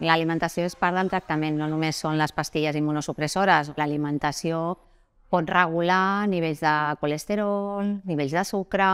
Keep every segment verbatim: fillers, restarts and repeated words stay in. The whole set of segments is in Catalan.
L'alimentació és part del tractament, no només són les pastilles immunosupressores. L'alimentació pot regular nivells de colesterol, nivells de sucre.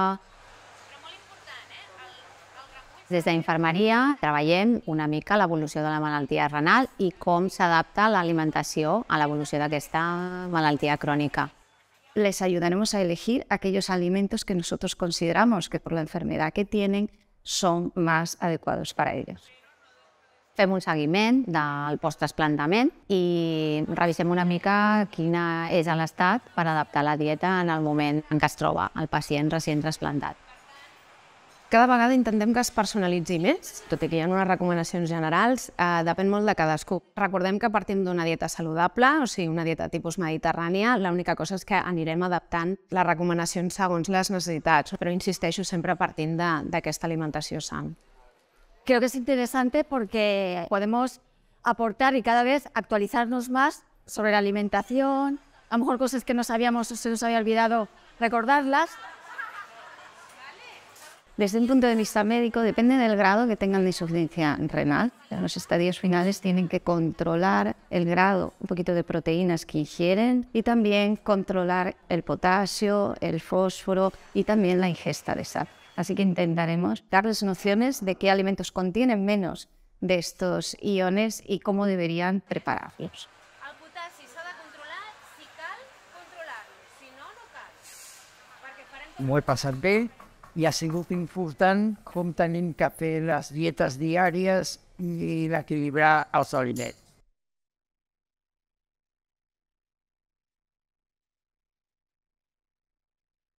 Des d'infermeria treballem una mica l'evolució de la malaltia renal i com s'adapta l'alimentació a l'evolució d'aquesta malaltia crònica. Les ayudaremos a elegir aquellos alimentos que nosotros consideramos que por la enfermedad que tienen son más adecuados para ellos. Fem un seguiment del posttrasplantament i revisem una mica quin és l'estat per adaptar la dieta en el moment en què es troba el pacient recient trasplantat. Cada vegada intentem que es personalitzi més, tot i que hi ha unes recomanacions generals, eh, depèn molt de cadascú. Recordem que partim d'una dieta saludable, o sigui, una dieta tipus mediterrània, l'única cosa és que anirem adaptant les recomanacions segons les necessitats, però insisteixo sempre partint d'aquesta alimentació sana. Creo que es interesante porque podemos aportar y cada vez actualizarnos más sobre la alimentación, a lo mejor cosas que no sabíamos o se nos había olvidado recordarlas. Desde un punto de vista médico, depende del grado que tengan de insuficiencia renal. En los estadios finales tienen que controlar el grado, un poquito de proteínas que ingieren y también controlar el potasio, el fósforo y también la ingesta de sal. Así que intentaremos darles nociones de qué alimentos contienen menos de estos iones y cómo deberían prepararlos. El potassi s'ha de controlar, si cal, controlar-lo, si no, no cal. Perquè farem... M'ho he passat bé i ha sigut important com tenim que fer les dietes diàries i l'equilibrar els aliments.